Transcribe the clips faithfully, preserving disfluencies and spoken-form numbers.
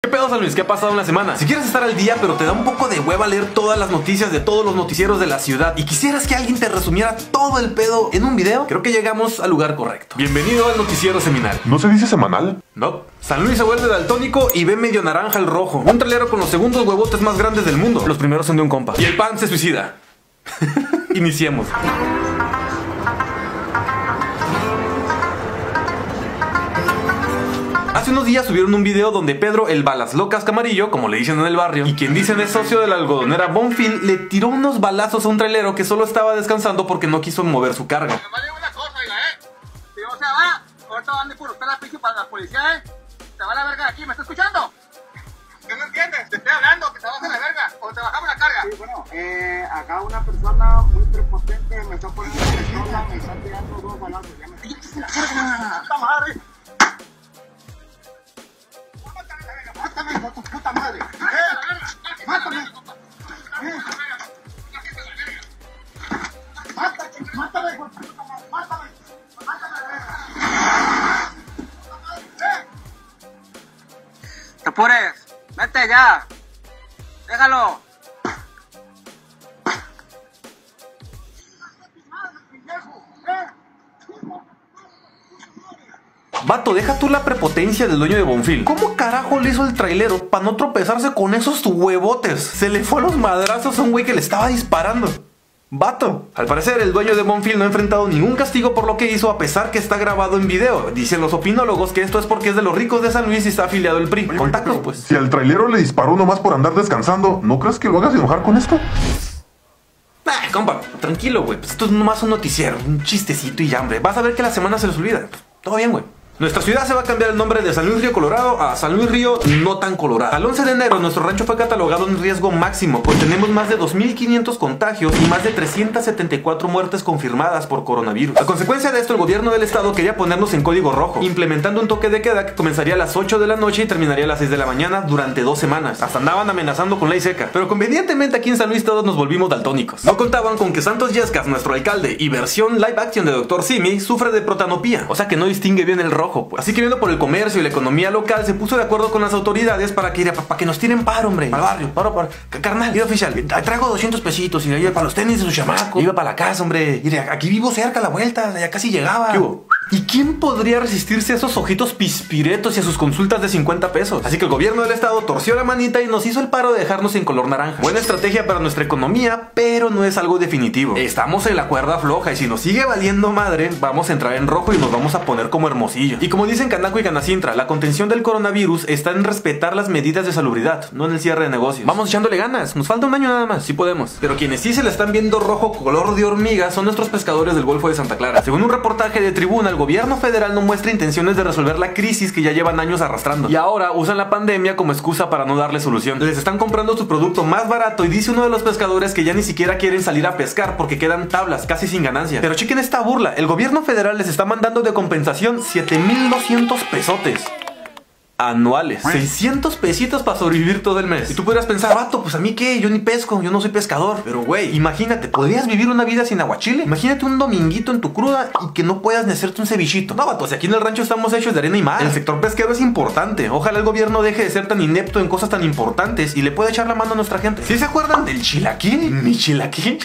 ¿Qué pedo, San Luis? ¿Qué ha pasado en la semana? Si quieres estar al día, pero te da un poco de hueva leer todas las noticias de todos los noticieros de la ciudad y quisieras que alguien te resumiera todo el pedo en un video, creo que llegamos al lugar correcto. Bienvenido al noticiero semanal. ¿No se dice semanal? No. San Luis se vuelve daltónico y ve medio naranja el rojo. Un trailero con los segundos huevotes más grandes del mundo. Los primeros son de un compa. Y el pan se suicida. Iniciemos. Hace unos días subieron un video donde Pedro el Balas Locas Camarillo, como le dicen en el barrio, y quien dicen es socio de la algodonera Bonfil, le tiró unos balazos a un trailero que solo estaba descansando porque no quiso mover su carga. Me vale una cosa, oiga, eh. Si no se va, ahorita van a por usted la pinche para la policía, eh. Se va a la verga de aquí, ¿me está escuchando? ¿Qué no entiendes? Te estoy hablando, que te bajes la verga, o te bajamos la carga. Sí, bueno, eh, acá una persona muy prepotente me está poniendo la pistola, me está tirando dos balazos. Ya me ¡Quítese la verga! ¡Puta madre! ¡Mátame, hijo de tu puta madre! ¡Eh! ¡Mátame! ¡Eh! ¡Mátame, mátame, hijo de tu puta madre! ¡Mátame! ¡Mátame, verga! ¡Eh! ¡Te apures! ¡Vete ya! ¡Déjalo! Vato, deja tú la prepotencia del dueño de Bonfil. ¿Cómo carajo le hizo el trailero para no tropezarse con esos huevotes? Se le fue a los madrazos a un güey que le estaba disparando. Vato. Al parecer, el dueño de Bonfil no ha enfrentado ningún castigo por lo que hizo, a pesar que está grabado en video. Dicen los opinólogos que esto es porque es de los ricos de San Luis y está afiliado el P R I. Contactos, pues. Si al trailero le disparó nomás por andar descansando, ¿no crees que lo hagas enojar con esto? Nah, compa, tranquilo, güey. Pues esto es nomás un noticiero, un chistecito y ya, hombre. Vas a ver que la semana se les olvida. Todo bien, güey. Nuestra ciudad se va a cambiar el nombre de San Luis Río Colorado a San Luis Río No Tan Colorado. Al once de enero nuestro rancho fue catalogado en riesgo máximo, pues tenemos más de dos mil quinientos contagios y más de trescientas setenta y cuatro muertes confirmadas por coronavirus. A consecuencia de esto, el gobierno del estado quería ponernos en código rojo, implementando un toque de queda que comenzaría a las ocho de la noche y terminaría a las seis de la mañana durante dos semanas. Hasta andaban amenazando con ley seca. Pero convenientemente aquí en San Luis todos nos volvimos daltónicos. No contaban con que Santos Yescas, nuestro alcalde y versión live action de doctor Simi, sufre de protanopía, o sea que no distingue bien el rojo. Pues. Así que viendo por el comercio y la economía local, se puso de acuerdo con las autoridades para que, para que nos tiren paro, hombre, al barrio, paro, paro. Carnal, mira, oficial, traigo doscientos pesitos y iba para los tenis de su chamaco, iba para la casa, hombre. Mire, aquí vivo cerca a la vuelta, ya casi llegaba. ¿Qué hubo? ¿Y quién podría resistirse a esos ojitos pispiretos y a sus consultas de cincuenta pesos? Así que el gobierno del estado torció la manita y nos hizo el paro de dejarnos en color naranja. Buena estrategia para nuestra economía, pero no es algo definitivo. Estamos en la cuerda floja y si nos sigue valiendo madre, vamos a entrar en rojo y nos vamos a poner como hermosillo. Y como dicen Canaco y Canacintra, la contención del coronavirus está en respetar las medidas de salubridad, no en el cierre de negocios. Vamos echándole ganas, nos falta un año nada más, si podemos. Pero quienes sí se le están viendo rojo color de hormiga son nuestros pescadores del Golfo de Santa Clara. Según un reportaje de Tribuna, el gobierno federal no muestra intenciones de resolver la crisis que ya llevan años arrastrando. Y ahora usan la pandemia como excusa para no darle solución. Les están comprando su producto más barato y dice uno de los pescadores que ya ni siquiera quieren salir a pescar porque quedan tablas, casi sin ganancia. Pero chequen esta burla, el gobierno federal les está mandando de compensación siete mil doscientos pesotes anuales, seiscientos pesitos para sobrevivir todo el mes. Y tú podrías pensar, vato, pues a mí qué, yo ni pesco, yo no soy pescador. Pero güey, imagínate, ¿podrías vivir una vida sin aguachile? Imagínate un dominguito en tu cruda y que no puedas ni hacerte un cevichito. No, vato, si aquí en el rancho estamos hechos de arena y mar. El sector pesquero es importante. Ojalá el gobierno deje de ser tan inepto en cosas tan importantes y le pueda echar la mano a nuestra gente. ¿Sí se acuerdan del chilaquil? ¿Mi chilaquil?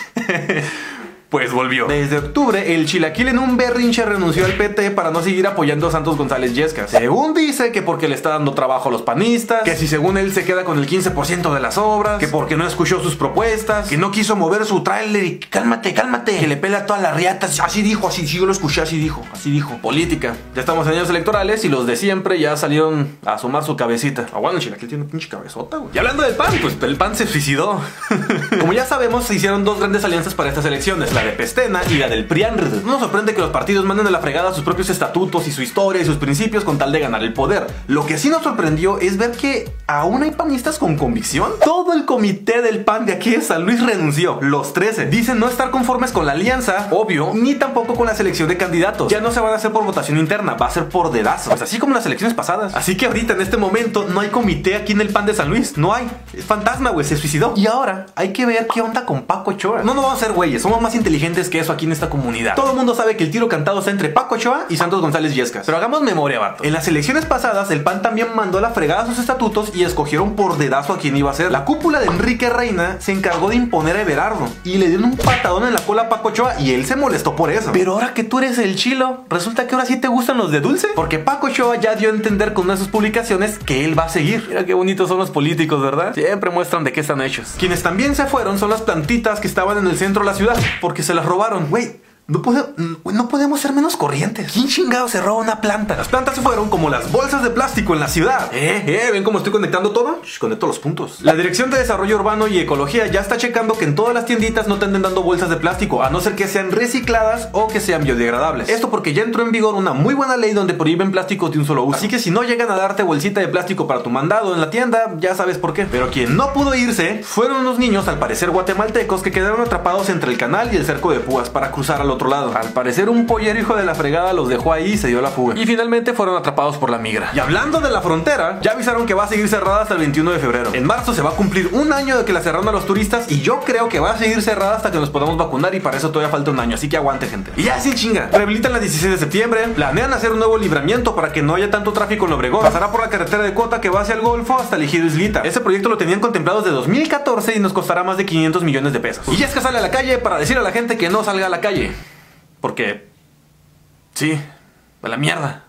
Pues volvió. Desde octubre, el chilaquil en un berrinche renunció al P T para no seguir apoyando a Santos González Yescas. Según dice que porque le está dando trabajo a los panistas, que si según él se queda con el quince por ciento de las obras, que porque no escuchó sus propuestas, que no quiso mover su tráiler y cálmate, cálmate, que le pela todas las riatas. Así dijo, así, sí, yo lo escuché, así dijo, así dijo. Política. Ya estamos en años electorales y los de siempre ya salieron a asomar su cabecita. Ah, bueno, el chilaquil tiene una pinche cabezota, güey. Y hablando del P A N, pues el P A N se suicidó. Como ya sabemos, se hicieron dos grandes alianzas para estas elecciones. La de Pestena y la del P R I A N. No nos sorprende que los partidos manden a la fregada sus propios estatutos y su historia y sus principios con tal de ganar el poder. Lo que sí nos sorprendió es ver que aún hay panistas con convicción. Todo el comité del P A N de aquí de San Luis renunció, los trece. Dicen no estar conformes con la alianza, obvio, ni tampoco con la selección de candidatos. Ya no se van a hacer por votación interna, va a ser por dedazo, pues así como las elecciones pasadas. Así que ahorita en este momento no hay comité aquí en el P A N de San Luis, no hay. Es fantasma, güey, se suicidó. Y ahora hay que ver qué onda con Paco Ochoa. No nos vamos a hacer güeyes, somos más inteligentes inteligentes que eso aquí en esta comunidad. Todo el mundo sabe que el tiro cantado está entre Paco Ochoa y Santos González Yescas. Pero hagamos memoria, vato. En las elecciones pasadas, el P A N también mandó a la fregada sus estatutos y escogieron por dedazo a quién iba a ser. La cúpula de Enrique Reina se encargó de imponer a Everardo y le dieron un patadón en la cola a Paco Ochoa y él se molestó por eso. Pero ahora que tú eres el chilo, resulta que ahora sí te gustan los de dulce. Porque Paco Ochoa ya dio a entender con una de sus publicaciones que él va a seguir. Mira qué bonitos son los políticos, ¿verdad? Siempre muestran de qué están hechos. Quienes también se fueron son las plantitas que estaban en el centro de la ciudad porque se las robaron. Güey, No, pode no podemos ser menos corrientes. ¿Quién chingado se roba una planta? Las plantas se fueron como las bolsas de plástico en la ciudad. Eh, eh, ¿ven cómo estoy conectando todo? Shh, conecto los puntos. La Dirección de Desarrollo Urbano y Ecología ya está checando que en todas las tienditas no te anden dando bolsas de plástico, a no ser que sean recicladas o que sean biodegradables. Esto porque ya entró en vigor una muy buena ley donde prohíben plásticos de un solo uso. Así que si no llegan a darte bolsita de plástico para tu mandado en la tienda, ya sabes por qué. Pero quien no pudo irse fueron unos niños, al parecer guatemaltecos, que quedaron atrapados entre el canal y el cerco de púas para cruzar al otro lado. Al parecer un pollero hijo de la fregada los dejó ahí y se dio la fuga. Y finalmente fueron atrapados por la migra. Y hablando de la frontera, ya avisaron que va a seguir cerrada hasta el veintiuno de febrero. En marzo se va a cumplir un año de que la cerraron a los turistas y yo creo que va a seguir cerrada hasta que nos podamos vacunar y para eso todavía falta un año, así que aguante, gente. Y ya sin chinga, rehabilitan la dieciséis de septiembre, planean hacer un nuevo libramiento para que no haya tanto tráfico en Obregón. Pasará por la carretera de Cota que va hacia el Golfo hasta el Ejido Islita. Ese proyecto lo tenían contemplado desde dos mil catorce y nos costará más de quinientos millones de pesos. Y ya es que sale a la calle para decir a la gente que no salga a la calle. Porque... sí, a la mierda.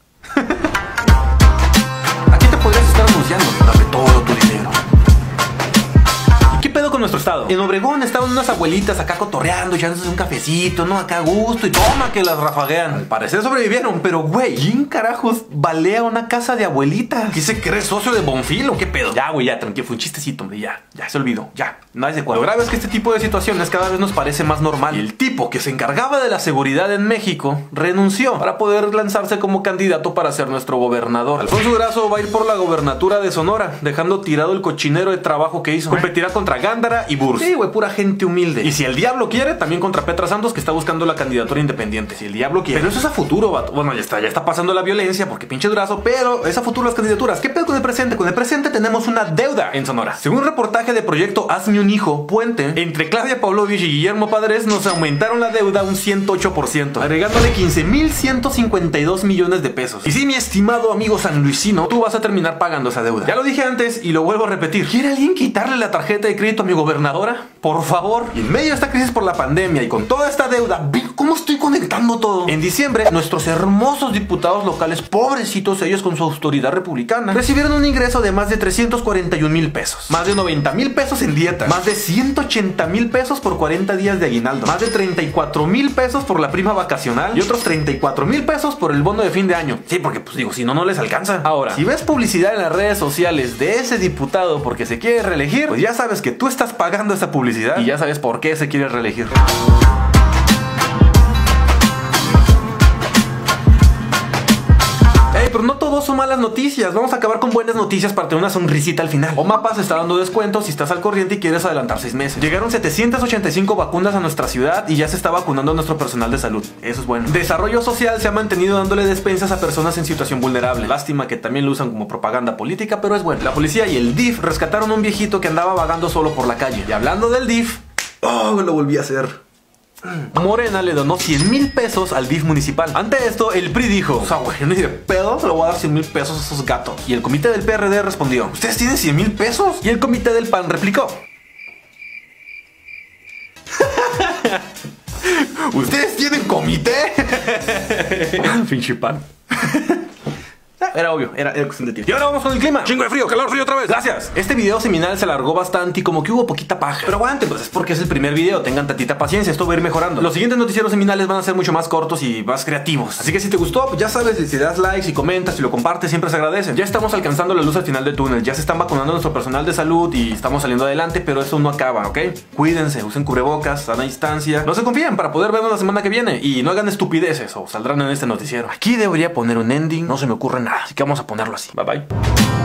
Aquí te podrías estar anunciando. Dame todo tu dinero. ¿Y qué pedo con nuestro estado? En Obregón estaban unas abuelitas acá cotorreando, echándose un cafecito, ¿no? Acá a gusto y toma que las rafaguean. Al parecer sobrevivieron, pero güey, ¿quién carajos balea una casa de abuelitas? ¿Qué se cree, socio de Bonfil o qué pedo? Ya, güey, ya, tranquilo, fue un chistecito, hombre, ya, ya se olvidó, ya. No es de cuadro. Lo grave es que este tipo de situaciones cada vez nos parece más normal. Y el tipo que se encargaba de la seguridad en México renunció para poder lanzarse como candidato para ser nuestro gobernador. Alfonso Durazo va a ir por la gobernatura de Sonora, dejando tirado el cochinero de trabajo que hizo. Competirá contra Gándara y Burs. Sí, güey, pura gente humilde. Y si el diablo quiere, también contra Petra Santos, que está buscando la candidatura independiente. Si el diablo quiere. Pero eso es a futuro, vato. Bueno, ya está, ya está pasando la violencia porque pinche Durazo, pero es a futuro las candidaturas. ¿Qué pedo con el presente? Con el presente tenemos una deuda en Sonora. Según un reportaje de proyecto Hazme un Hijo, Puente, entre Claudia Pavlovich y Guillermo Padres nos aumentaron la deuda un ciento ocho por ciento, agregándole quince mil ciento cincuenta y dos millones de pesos. Y sí, mi estimado amigo sanluisino, tú vas a terminar pagando esa deuda. Ya lo dije antes y lo vuelvo a repetir. ¿Quiere alguien quitarle la tarjeta de crédito a mi gobernadora? Por favor. Y en medio de esta crisis por la pandemia y con toda esta deuda, ¿ven cómo estoy conectando todo? En diciembre, nuestros hermosos diputados locales, pobrecitos ellos con su autoridad republicana, recibieron un ingreso de más de trescientos cuarenta y un mil pesos, más de noventa mil pesos en dieta, más de ciento ochenta mil pesos por cuarenta días de aguinaldo, más de treinta y cuatro mil pesos por la prima vacacional y otros treinta y cuatro mil pesos por el bono de fin de año. Sí, porque pues digo, si no, no les alcanza. Ahora, si ves publicidad en las redes sociales de ese diputado porque se quiere reelegir, pues ya sabes que tú estás pagando esa publicidad y ya sabes por qué se quiere reelegir. Pero no todo son malas noticias. Vamos a acabar con buenas noticias para tener una sonrisita al final. Omapa se está dando descuentos si estás al corriente y quieres adelantar seis meses. Llegaron setecientas ochenta y cinco vacunas a nuestra ciudad y ya se está vacunando a nuestro personal de salud. Eso es bueno. Desarrollo Social se ha mantenido dándole despensas a personas en situación vulnerable. Lástima que también lo usan como propaganda política, pero es bueno. La policía y el D I F rescataron a un viejito que andaba vagando solo por la calle. Y hablando del D I F, oh, lo volví a hacer. Morena le donó cien mil pesos al D I F municipal. Ante esto, el P R I dijo: o sea, güey, no dice pedo, se lo voy a dar cien mil pesos a esos gatos. Y el comité del P R D respondió: ¿ustedes tienen cien mil pesos? Y el comité del P A N replicó: ¿ustedes tienen comité? Pinche P A N. Era obvio, era, era cuestión de tiempo. Y ahora vamos con el clima. Chingo de frío, calor, frío otra vez. Gracias. Este video seminal se alargó bastante y como que hubo poquita paja. Pero aguanten, pues es porque es el primer video. Tengan tantita paciencia, esto va a ir mejorando. Los siguientes noticieros seminales van a ser mucho más cortos y más creativos. Así que si te gustó, pues ya sabes, si das likes y comentas y lo compartes, siempre se agradecen. Ya estamos alcanzando la luz al final del túnel. Ya se están vacunando nuestro personal de salud y estamos saliendo adelante, pero eso no acaba, ¿ok? Cuídense, usen cubrebocas, sana distancia. No se confíen para poder vernos la semana que viene. Y no hagan estupideces o saldrán en este noticiero. Aquí debería poner un ending, no se me ocurre nada. Así que vamos a ponerlo así. Bye bye.